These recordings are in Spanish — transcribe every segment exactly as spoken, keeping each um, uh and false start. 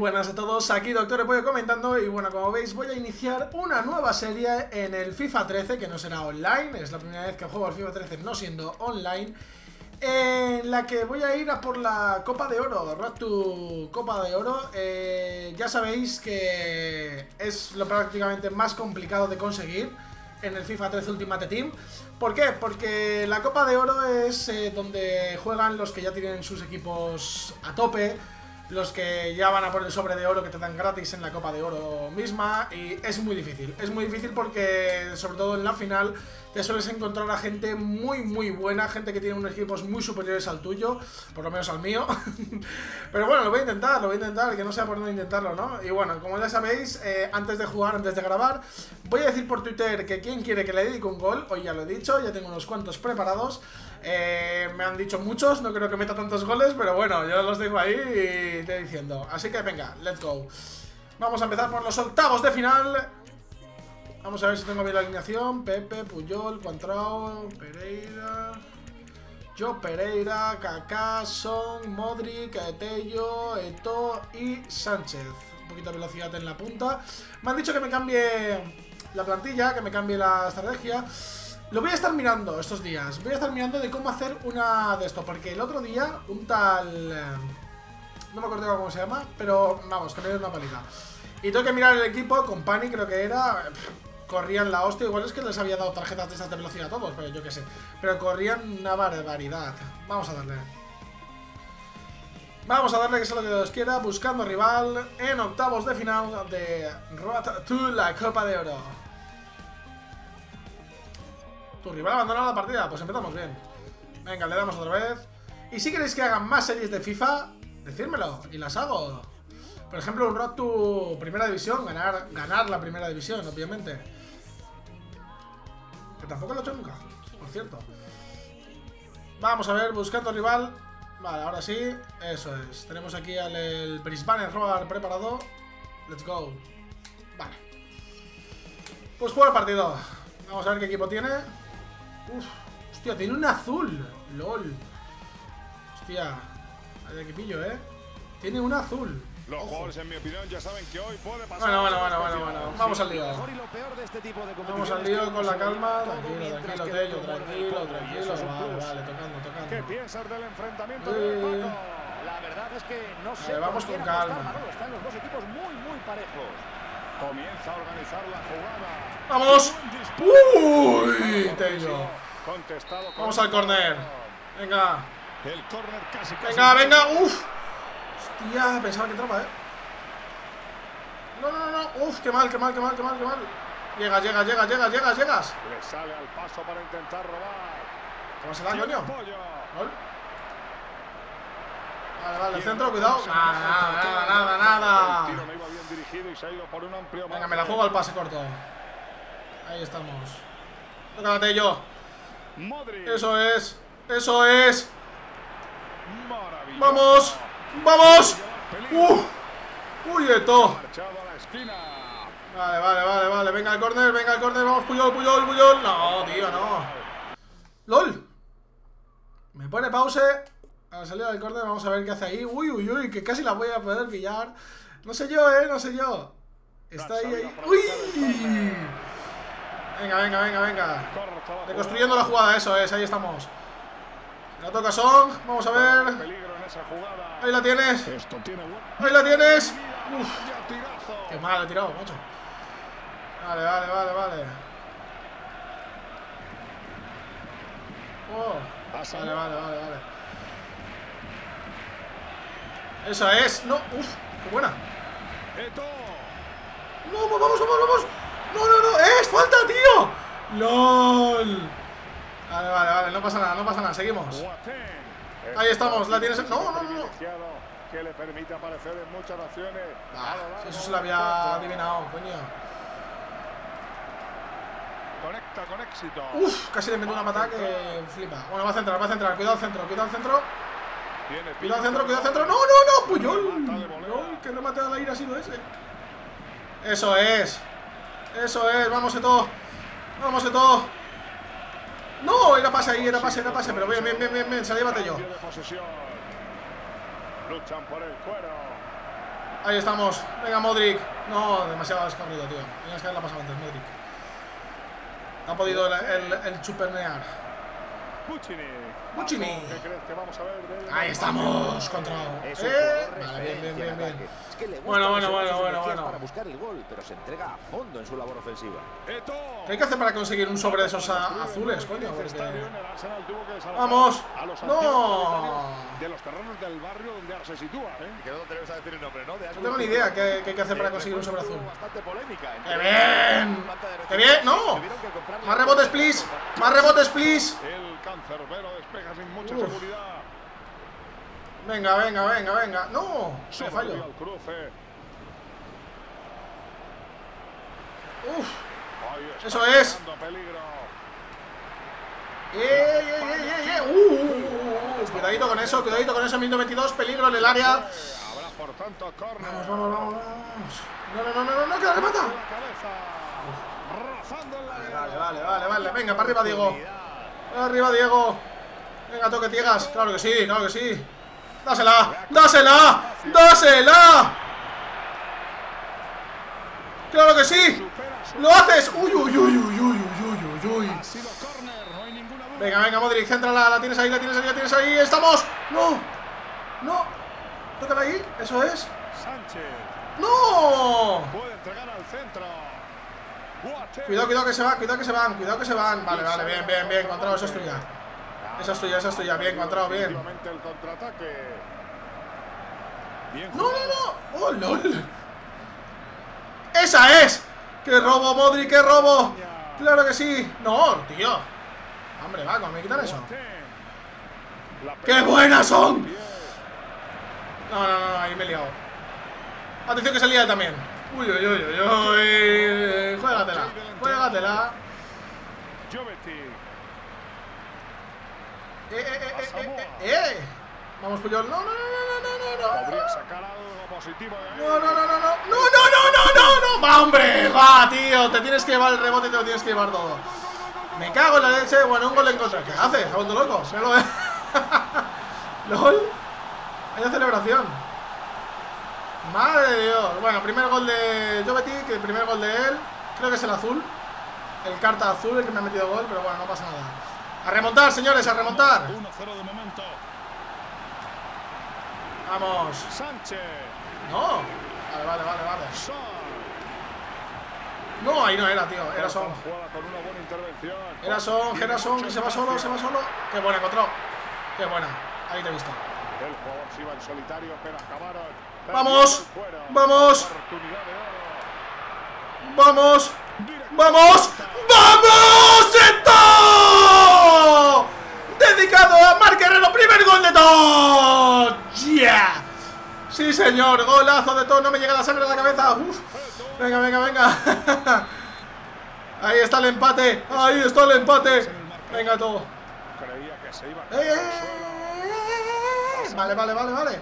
buenas a todos, aquí Doctor Epollo comentando. Y bueno, como veis voy a iniciar una nueva serie en el FIFA trece, que no será online. Es la primera vez que juego al FIFA trece no siendo online, en la que voy a ir a por la Copa de Oro, Road to Copa de Oro. eh, Ya sabéis que es lo prácticamente más complicado de conseguir en el FIFA trece Ultimate Team. ¿Por qué? Porque la Copa de Oro es eh, donde juegan los que ya tienen sus equipos a tope, los que ya van a por el sobre de oro que te dan gratis en la Copa de Oro misma. Y es muy difícil, es muy difícil porque sobre todo en la final te sueles encontrar a gente muy muy buena, gente que tiene unos equipos muy superiores al tuyo, por lo menos al mío. Pero bueno, lo voy a intentar, lo voy a intentar, que no sea por no intentarlo, ¿no? Y bueno, como ya sabéis, eh, antes de jugar, antes de grabar, voy a decir por Twitter que quien quiere que le dedique un gol. Hoy ya lo he dicho, ya tengo unos cuantos preparados. Eh, me han dicho muchos, no creo que meta tantos goles, pero bueno, yo los dejo ahí y te diciendo. Así que venga, let's go. Vamos a empezar por los octavos de final. Vamos a ver si tengo bien la alineación. Pepe, Puyol, Cuantrao, Pereira, Yo Pereira, Kaká, Son, Modric, Tello, Eto'o y Sánchez. Un poquito de velocidad en la punta. Me han dicho que me cambie la plantilla, que me cambie la estrategia. Lo voy a estar mirando estos días. Voy a estar mirando de cómo hacer una de esto, porque el otro día un tal... no me acuerdo cómo se llama, pero vamos, que me dio una paliza. Y tengo que mirar el equipo, Company creo que era... Corrían la hostia, igual es que les había dado tarjetas de estas de velocidad a todos, pero yo qué sé. Pero corrían una barbaridad. Vamos a darle. Vamos a darle, que sea lo que Dios quiera. Buscando rival en octavos de final de Road to la Copa de Oro. Tu rival abandona la partida, pues empezamos bien. Venga, le damos otra vez. Y si queréis que hagan más series de FIFA, decírmelo y las hago. Por ejemplo, un Road to Primera División, ganar, ganar la Primera División, obviamente. Que tampoco lo he hecho nunca, por cierto. Vamos a ver, buscando rival. Vale, ahora sí, eso es. Tenemos aquí al el Brisbane Roar preparado. Let's go. Vale. Pues juega el partido. Vamos a ver qué equipo tiene. Uf, hostia, tiene un azul. LOL. Hostia, hay equipillo, eh. Tiene un azul. Los jugadores, en mi opinión, ya saben que hoy puede pasar. Bueno, bueno, bueno, bueno, bueno. Vamos al lío. Vamos al lío con la calma. Tranquilo, tranquilo, Tello, tranquilo, tranquilo. Vale, vale, tocando, tocando. ¿Qué piensas del enfrentamiento? Sí. La verdad es que no sé. Vale, vamos con calma. Están los dos equipos muy, muy parejos. Comienza a organizar la jugada. ¡Vamos! ¡Uy, Tello! Contestado. Vamos al córner. Venga. El córner casi, casi. Venga, venga. ¡Uf! Hostia, pensaba que entraba, eh. No, no, no. Uf, qué mal, qué mal, qué mal, qué mal, qué mal. Llegas, llegas, llegas, llegas, llegas, llegas. Le sale al paso para intentar robar. ¿Cómo se da, coño? ¿Gol? Vale, vale, el Tiene centro, cuidado. razón, Nada, nada, nada, nada, El tiro no nada. iba bien dirigido y se ha ido por un amplio Venga, margen. me la juego al pase corto. Ahí estamos. Tócate yo. Modric. Eso es. Eso es. Maravilloso. ¡Vamos! ¡Vamos! ¡Uh! ¡Uy, Eto'o! Marchado a la esquina. Vale, vale, vale, vale. Venga el córner, venga el córner. Vamos, Puyol, Puyol, Puyol. No, tío, no. ¡Lol! Me pone pause. A la salida del córner, vamos a ver qué hace ahí. Uy, uy, uy, que casi la voy a poder pillar. No sé yo, eh, no sé yo. Está ahí, ahí. ¡Uy! Venga, venga, venga, venga. Reconstruyendo la jugada, eso es, ahí estamos. La toca Song, vamos a ver. Peligro en esa jugada. Ahí la tienes. Esto tiene buen... Ahí la tienes. Uf, Ya tirazo. qué mal he tirado, macho. Vale, vale, vale, vale. Oh, vale, vale, vale, vale. Eso es. No, uf, qué buena. Eto'o. No, vamos, vamos, vamos. No, no, no, es falta, tío. LOL. Vale, vale, vale, no pasa nada, no pasa nada, seguimos. Boateng. Ahí estamos, la tienes. No, no, no, no. Que le permite aparecer en muchas acciones. Ah, eso se lo había adivinado, coño. Conecta con éxito. Uf, casi le meto una patada que flipa. Bueno, va a centrar, va a centrar. Cuidado al centro, cuidado al centro. Cuidado al centro, cuidado al centro. No, no, no, Puyol. No, que remate al aire ha sido ese. Eso es. Eso es, vamos Eto'o. Vamos Eto'o. No, era pase ahí, era pase, era pase. Pero bien, bien, bien, bien, bien. Se la llévate yo. Luchan por el cuero. Ahí estamos. Venga, Modric. No, demasiado descorrido, tío. Tenías que haberla pasado antes, Modric. Ha podido el, el, el chupernear. Puccini. ¿Qué crees que vamos a ver de él? Ahí estamos, contra. Eh, vale, bien, bien, bien, bien. Es que le gusta Bueno, bueno, reservar bueno, sus bueno, energías bueno. para buscar el gol, pero se entrega a fondo en su labor ofensiva. Eto'o. ¿Qué hay que hacer para conseguir un sobre de esos a- azules, coño? Este Porque... estadio en el Arsenal tuvo que desalojar ¡Vamos! a los ¡No! antiguos de los terrenos del barrio donde ahora se sitúa, ¿eh? Que no te atreves a decir el nombre, ¿no? De No tengo ni idea qué, qué hay que hacer para conseguir un sobre azul. Bastante polémica. ¡Qué bien! ¡Qué bien! ¡No! ¡Más rebotes, please! ¡Más rebotes, please! El cancerbero despeja sin mucha Uf. seguridad. Venga, venga, venga, venga. ¡No! Me fallo. Al cruce. ¡Uf! Ahí está Eso es. creando peligro. ¡Eh, eh, eh, eh, eh! ¡Uh, uh, uh, uh! Cuidadito con eso, cuidadito con eso. minuto veintidós, peligro en el área. Habrá por tanto córner. Vamos, vamos, vamos, vamos. No, no, no, no, no, no, que la remata. La cabeza. Rozando en la Vale, área. vale, vale, vale, vale. Venga, para arriba, Diego. Para arriba, Diego. Venga, toque tiegas. Claro que sí, claro que sí. ¡Dásela! ¡Dásela! ¡Dásela! ¡Claro que sí! ¡Lo haces! ¡Uy, uy, uy, uy, uy, uy, uy, uy! Ha sido córner, no hay ninguna duda. Venga, venga, Modric, céntrala, la tienes ahí, la tienes ahí, la tienes ahí. ¡Estamos! ¡No! ¡No! Tócala ahí, eso es. Sánchez ¡No! puede entregar al centro. Boateng. Cuidado, cuidado que se van, cuidado que se van, cuidado que se van. Vale, vale, bien, bien, bien, Contrao, eso es tuya. Esa es tuya, esa es tuya, bien, Contrao, bien. Efectivamente el contraataque. Bien ¡No, jugado. no, no! ¡Oh, lol! ¡Esa es! ¡Qué robo, Modric, qué robo! ¡Claro que sí! ¡No, tío! Hombre, va, ¿cómo me quitan eso? Boateng. La ¡Qué pelota. buenas son! Bien. No, no, no, ahí me he liado. Atención que salía él también. Uy, uy, uy, uy, uy. Juégatela, juégatela. Jovetic. Eh, eh, eh, eh, eh, eh, eh. Vamos, Puyol. No, no, no, no, no, no, Podría no. sacar algo positivo de ahí. No, no, no, no, no, no, no, no, no, no, no, va, hombre, va, tío, te tienes que llevar el rebote y te lo tienes que llevar todo. Me cago en la leche, bueno, un gol en contra. ¿Qué haces? ¿Se ha vuelto loco? Míralo, eh. LOL. Hay celebración. Madre de Dios. Bueno, primer gol de Jovetic, el primer gol de él. Creo que es el azul. El carta azul, el que me ha metido gol, pero bueno, no pasa nada. A remontar, señores, a remontar. uno cero de momento. Vamos. Sánchez. No. Vale, vale, vale, vale. Son. No, ahí no era, tío. Era Son. Jugada con una buena intervención. Era Son, era Son, que se va solo, se va solo. Qué buena, encontró. Qué buena. Ahí te he visto. El jugador se iba en solitario, pero acabaron. Vamos. Fuera. Vamos. Oportunidad de oro. Vamos. ¡Vamos! ¡Vamos! ¡Eto! Dedicado a Marc Guerrero, primer gol de todo. ¡Yeah! Sí, señor, golazo de todo. No me llega la sangre a la cabeza. Uf. Venga, venga, venga. Ahí está el empate. Ahí está el empate. Venga, todo. Creía que se iba a ¡Eh, caer eh, al eh, suelo. eh! Vale, vale, vale, vale.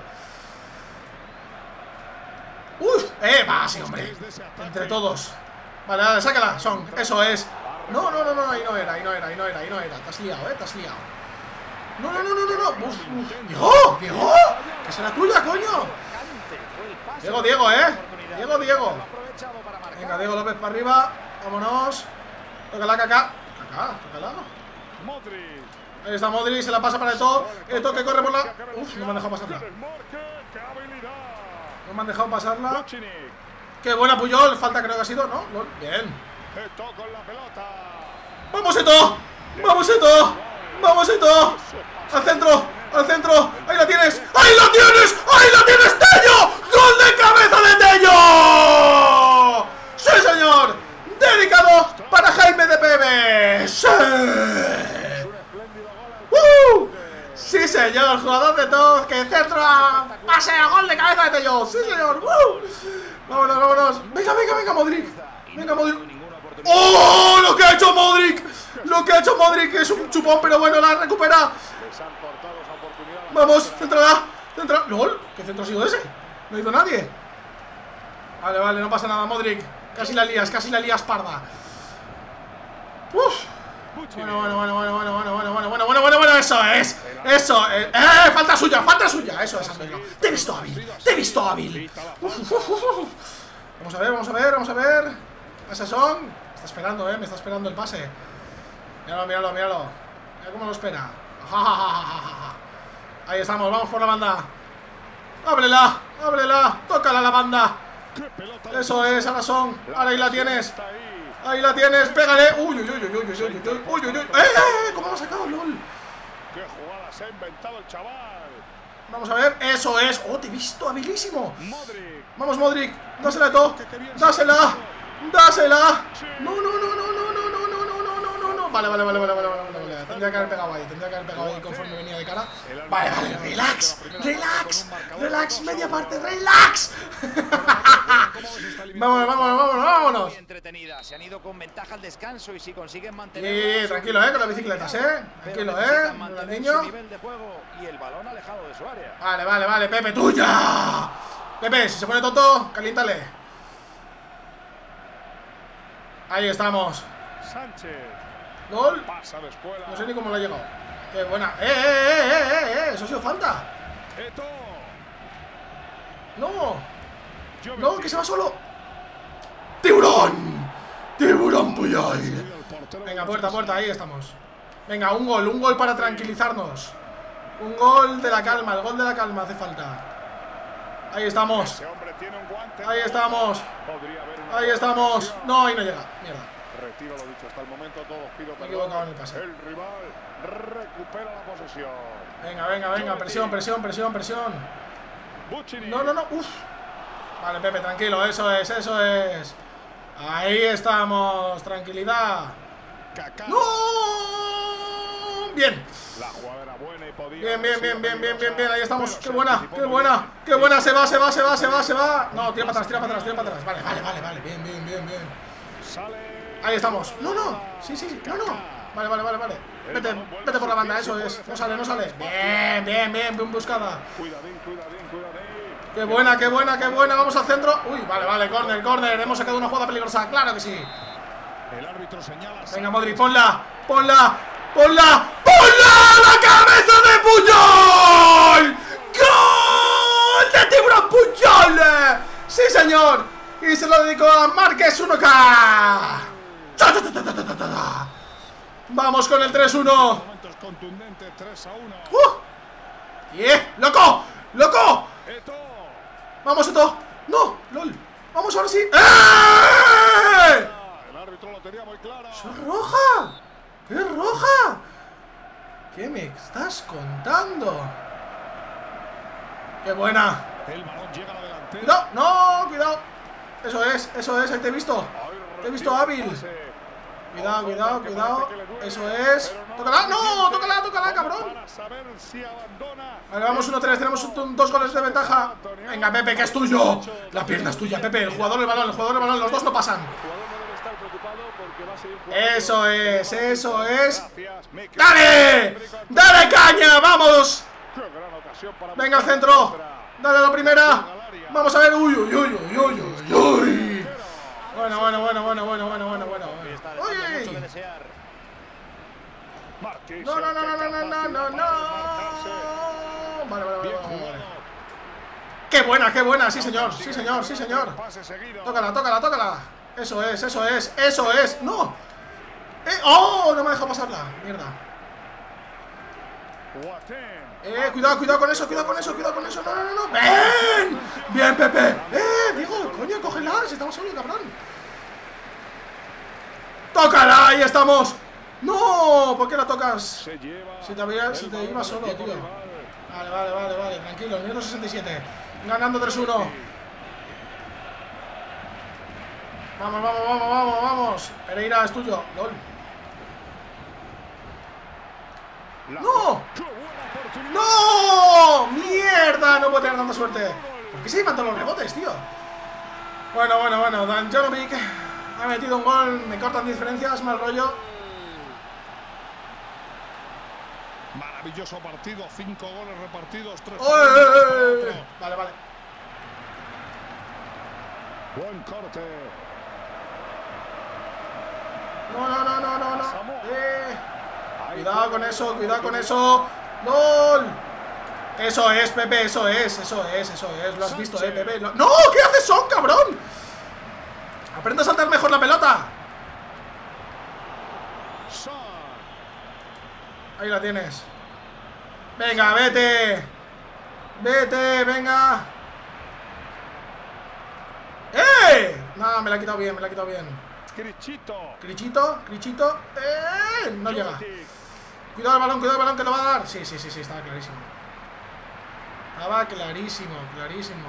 Uf, eh, va, sí, hombre. Entre todos. Vale, vale, sácala, Son, eso es. No, no, no, no, ahí no era, ahí no era, ahí no era, ahí no era. Te has liado, eh, te has liado. No, no, no, no, no, no. Uf, uf. Diego, Diego, que será tuya, coño. Diego, Diego, eh. Diego, Diego. Venga, Diego López para arriba. Vámonos. Tócala, Kaká. Kaká, tócala. Modric. Ahí está Modric, se la pasa para el todo. El toque corre por la. Uf, no me han dejado pasarla. ¡Qué habilidad! No me han dejado pasarla. Puccini. Qué buena Puyol, falta creo que ha sido, ¿no? Lol, bien. Eto'o con la pelota. ¡Vamos, Eto! ¡Vamos, Eto! ¡Vamos, Eto! ¡Al centro! ¡Al centro! ¡Ahí la tienes! ¡Ahí la tienes! ¡Ahí la tienes, Tello! ¡Gol de cabeza de Tello! ¡Sí, señor! Dedicado para Jaime de Pebe. ¡Sí! ¡Uh! ¡Sí, señor! Jugador de todos que centra. ¡Pase a gol de cabeza de Tello! ¡Sí, señor! ¡Uh! ¡Vámonos, vámonos! ¡Venga, venga, venga, Modric! ¡Venga, Modric! ¡Oh! ¡Lo que ha hecho Modric! ¡Lo que ha hecho Modric! Es un chupón, pero bueno, la recupera. Les han cortado esa oportunidad. ¡Vamos! ¡Centrala! ¡Centra! ¡Lol! ¿Qué centro ha sido ese? No ha ido nadie. Vale, vale, no pasa nada, Modric. Casi la lías, casi la lías parda. ¡Uf! Bueno, bueno, bueno, bueno, bueno, bueno, bueno, bueno, bueno, bueno, bueno, eso es. Eso, eh, eh, falta suya, falta suya. Eso es, amigo. Te he visto hábil, te he visto hábil. Uf, uf, uf, uf. Vamos a ver, vamos a ver, vamos a ver. Pases son. Me está esperando, eh, me está esperando el pase. Míralo, míralo, míralo. Mira cómo lo espera. Ahí estamos, vamos por la banda. Ábrela, ábrela, tócala la banda. Eso es, ahora son. Ahora ahí la tienes. Ahí la tienes, pégale. Uy, uy, uy, uy, uy, uy, uy, uy, uy, uy. ¡Eh, eh! ¿Cómo lo ha sacado, LOL? ¡Qué jugada se ha inventado el chaval! Vamos a ver, eso es. Oh, te he visto, habilísimo. Modric. Vamos, Modric, dásela todo. Dásela, dásela. No, no, no, no, no, no, no, no, no, no, no, no. Vale, vale, vale, vale, vale, vale, vale. Tendría que haber pegado ahí, tendría que haber pegado ahí conforme venía de cara. Vale, vale, relax, relax, relax, media parte, relax. Vámonos, vámonos, vámonos, vámonos. Muy entretenida. Se han ido con ventaja al descanso y si consiguen mantener. Sí, tranquilo, eh, con las bicicletas, eh. Tranquilo, eh. El niño. Nivel de juego y el balón alejado de su área. Vale, vale, vale, Pepe, tuya. Pepe, si se pone tonto, caliéntale. Ahí estamos. Sánchez. Gol. Pasa de escuela. No sé ni cómo lo ha llegado. Qué buena. ¡Eh, eh, eh, eh, eh! Eso ha sido falta. Eto. No. No, que se va solo. ¡Tiburón! ¡Tiburón Puyol! Venga, puerta, puerta, ahí estamos. Venga, un gol, un gol para tranquilizarnos. Un gol de la calma, el gol de la calma hace falta. Ahí estamos. Ahí estamos. Ahí estamos. No, ahí no llega. Mierda. Retiro lo dicho hasta el momento, todos pido Me he perdón. equivocado en el pase. El rival recupera la posesión. Venga, venga, venga, presión, presión, presión, presión. Buchini. No, no, no, uff. Vale, Pepe, tranquilo, eso es, eso es. Ahí estamos, tranquilidad. Kaká. ¡No! Bien. La jugada era buena y podía. Bien, bien, bien, bien, bien, bien, bien, ahí estamos. Pero Qué se buena, anticipó qué muy buena, bien. qué buena, se va, se va, se va, se va, se va. No, tira para atrás, tira para atrás, tira para atrás. Vale, vale, vale, vale, vale, bien, bien, bien, bien. Sale. Ahí estamos. No, no, sí, sí, sí, no, no. Vale, vale, vale, vale. Vete, vete por la banda, eso es. No sale, no sale. Bien, bien, bien, bien buscada. Cuidadín, cuidadín, cuidadín. Qué buena, qué buena, qué buena. Vamos al centro. Uy, vale, vale, córner, córner. Hemos sacado una jugada peligrosa, claro que sí. El árbitro señala. Venga, Modric, ponla, ponla, ponla, ponla. ¡La cabeza de Puyol! ¡Gol de Tiburón Puyol! ¡Sí, señor! Y se lo dedico a Márquez uno K. ¡Ta, ta, ta, ta, ta, ta, ta! Vamos con el tres uno. Momentos contundentes, tres a uno. ¡Uh! ¡Yeah! ¡Loco! ¡Loco! Eto. ¡Vamos, Eto! ¡No! ¡Lol! ¡Vamos ahora sí! ¡Eh! El árbitro lo tenía muy claro. ¡Es roja! ¡Es roja! ¿Qué me estás contando? ¡Qué buena! El balón llega a la delantera. ¡Cuidado! ¡No! ¡Cuidado! Eso es, eso es, ahí te he visto. Te he visto hábil. Cuidado, cuidado, cuidado. Eso es. ¡Tócala! ¡No! ¡Tócala, tócala, cabrón! Para saber si abandona. Vale, vamos uno tres, tenemos un- dos goles de ventaja. Venga, Pepe, que es tuyo. La pierna es tuya, Pepe. El jugador del balón, el jugador del balón, los dos no pasan. El jugador no debe estar preocupado porque va a seguir jugando. Eso es, eso es. Gracias, Mikel. ¡Dale! ¡Dale caña! ¡Vamos! Qué gran ocasión para Venga al buscar centro. otra. Dale a la primera. Vamos a ver. Uy, uy, uy, uy, uy, uy, uy. Bueno, bueno, bueno, bueno, bueno, bueno, bueno, bueno. Está dejando mucho que Uy. desear. Marquis, No, no, el no, que no, no, no, capaz no, no, para desmarcarse. no. Vale, vale, Bien vale, vale, jugado. vale. Qué buena, qué buena. Sí, señor, sí, señor, sí, señor. Pase seguido. Tócala, tócala, tócala. Eso es, eso es, eso es. ¡No! Eh, ¡Oh! No me ha dejado pasarla. Mierda. Boateng. Eh, cuidado, cuidado con eso, cuidado con eso, cuidado con eso. No, no, no, no. ¡Bien! ¡Bien, Pepe! ¡Eh! Digo, coño, cógela, si estamos solo, cabrón. ¡Tócala! ¡Ahí estamos! ¡No! ¿Por qué la tocas? Se lleva Si te, había- el si te balón ibas del solo, equipo tío. rival. Vale, vale, vale, vale. Tranquilo, minuto sesenta y siete. Ganando tres uno. Vamos, vamos, vamos, vamos, vamos. Pereira es tuyo. LOL. La- ¡No! ¡Qué buena oportunidad! ¡No! ¡Mierda! No puedo tener tanta suerte. ¿Por qué se llevan todos los rebotes, tío? Bueno, bueno, bueno. Dan Janovic ha metido un gol. Me cortan diferencias, mal rollo. Maravilloso partido, cinco goles repartidos, tres. ¡Oh, eh, eh, eh! Vale, vale. Buen corte. No, no, no, no, no, no. Eh. Cuidado con eso, cuidado con eso. ¡Gol! Eso es, Pepe, eso es, eso es, eso es. Lo has visto, eh, Pepe. Lo... ¡No! ¿Qué haces, Son, cabrón? Aprende a saltar mejor la pelota. Ahí la tienes. Venga, vete. Vete, venga. ¡Eh! Nada, me la ha quitado bien, me la ha quitado bien. Crichito. Crichito, Crichito. ¡Eh! No llega. Cuidado el balón, cuidado el balón que lo va a dar. Sí, sí, sí, sí, estaba clarísimo. Estaba clarísimo, clarísimo.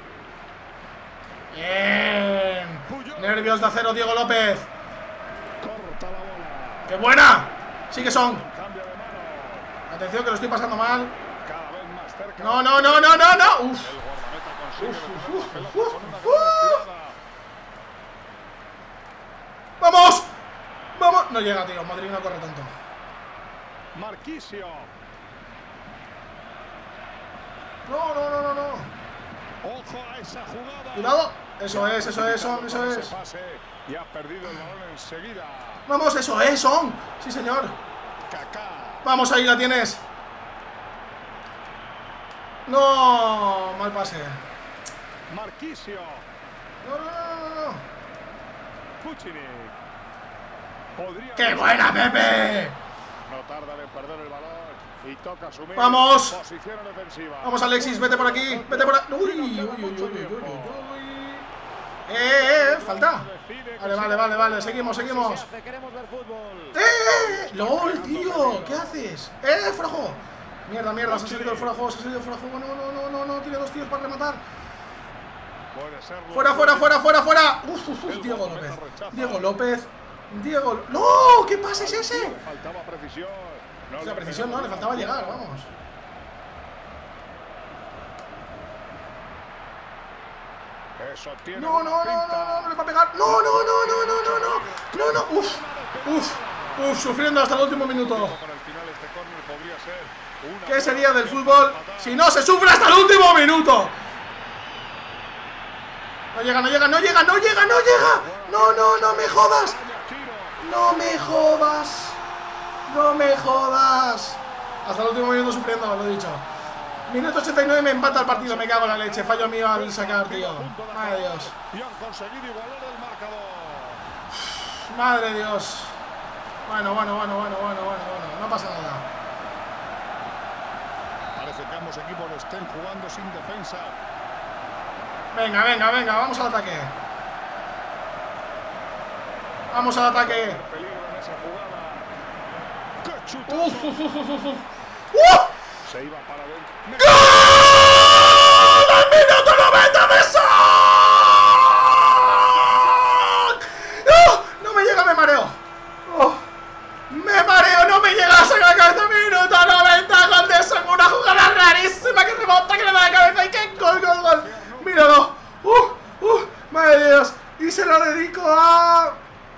Bien. Nervios de acero, Diego López. Corta la bola. ¡Qué buena! Sí que Son. Cambio de mano. Atención que lo estoy pasando mal. Cada vez más cerca. No, no, no, no, no, no. Uf. El guardameta consigue Uf, detener uf, la pelota uf, con una uf. gran estirada. ¡Vamos! ¡Vamos! No llega, tío. Madrid no corre tanto. Marquisio. No, no, no, no, no. Ojo a esa jugada. Cuidado. Eso es, eso es, Son, eso Ese es. pase y ha perdido el balón enseguida. Vamos, eso es, Son. Sí, señor. Kaká. Vamos, ahí la tienes. No, mal pase. Marquisio. No, no, no, no, no. Puccini. Podría ¡Qué buena, Pepe! No tardan en perder el balón y toca asumir. ¡Vamos! Posición defensiva. Vamos, Alexis, vete por aquí. Vete por aquí. Uy, uy, uy, uy, uy, uy, uy. Eh, eh, eh, falta. Vale, vale, vale, vale. Seguimos, seguimos. ¡Eh! ¡Lol, tío! ¿Qué haces? ¡Eh, Frojo! Mierda, mierda, se ha salido el Frojo, se ha salido el Frojo. No, no, no, no, no, tiene dos tíos para rematar. Fuera, fuera, fuera, fuera, fuera. Uf, uf, uf, Diego López. Diego López. Diego. ¡No! ¿Qué pase es ese? Faltaba precisión. O sea, precisión no, le faltaba llegar, vamos. Eso tiene No, no, no, no, no, no le va a pegar. No, no, no, no, no, no, no. No, no. Uf, uf, uf, sufriendo hasta el último minuto. Para el final este córner podría ser una ¿Qué sería del fútbol si no se sufre hasta el último minuto? No llega, no llega, no llega, no llega, no llega. No, no, no me jodas. No me jodas. No me jodas. Hasta el último minuto sufriendo, lo he dicho. Minuto ochenta y nueve, me empata el partido, me cago en la leche. Fallo mío al sacar, tío. Madre de Dios. y han conseguido igualar el marcador. Madre de Dios. Bueno, bueno, bueno, bueno, bueno, bueno, bueno. No pasa nada. Parece que ambos equipos estén jugando sin defensa. Venga, venga, venga, vamos al ataque. Vamos al ataque. Peligro en esa jugada. ¡Qué chutazo! Uf, uf, uf, uf, uf. ¡Uh! Se iba para adentro. ¡Gol! ¡Al minuto noventa de Son! ¡Oh! No me llega, me mareo. ¡Oh! Me mareo, no me llega a sacar la cabeza. Minuto noventa, gol de Son. Una jugada rarísima que rebota, que le da la cabeza y que gol, gol, gol. Míralo. ¡Uh! ¡Uh! ¡Madre de Dios! Y se lo dedico a...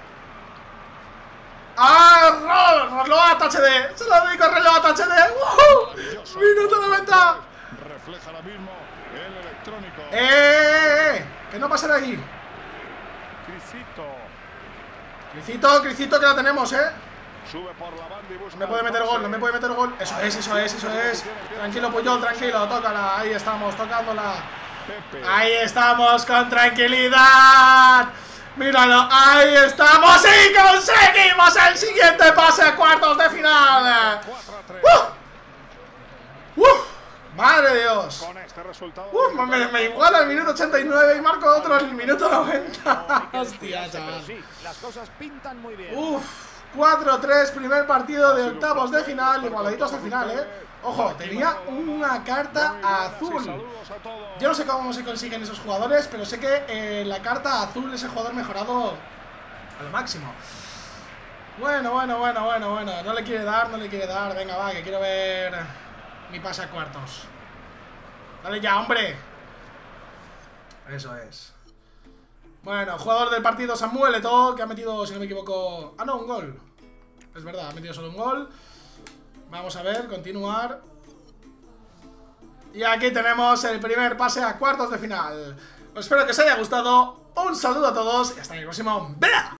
¡Ah! Reload H D. Se lo dedico a Reload H D. ¡Uh! Minuto noventa. Refleja ahora mismo el electrónico. ¡Eh! eh, eh! ¡Que no pase de aquí! Crisito. Cricito, Cricito, que la tenemos, ¿eh? Sube por la banda y busca. No me puede meter gol, no me puede meter gol. Eso es, eso es, eso es. Tranquilo, Puyol, tranquilo. Tócala. Ahí estamos, tocándola. Pepe. Ahí estamos, con tranquilidad. Míralo, ahí estamos y conseguimos el siguiente pase a cuartos de final. cuatro a tres. ¡Uh! ¡Uh! ¡Madre de Dios! Con este resultado. ¡Uf! Me, me iguala el minuto ochenta y nueve y marco otro en el minuto noventa. Hostia, chaval. Sí, las cosas pintan muy bien. Uf, cuatro a tres, primer partido de octavos de final, igualadito hasta el final, eh. Ojo, tenía una carta azul. Saludos a todos. Yo no sé cómo se consiguen esos jugadores, pero sé que eh, la carta azul es el jugador mejorado a lo máximo. Bueno, bueno, bueno, bueno, bueno. No le quiere dar, no le quiere dar. Venga, va, que quiero ver mi pase a cuartos. Dale ya, hombre. Eso es. Bueno, jugador del partido Samuel Eto'o, que ha metido, si no me equivoco... Ah, no, un gol. Es verdad, ha metido solo un gol. Vamos a ver, continuar. Y aquí tenemos el primer pase a cuartos de final. Pues espero que os haya gustado. Un saludo a todos y hasta el próximo video.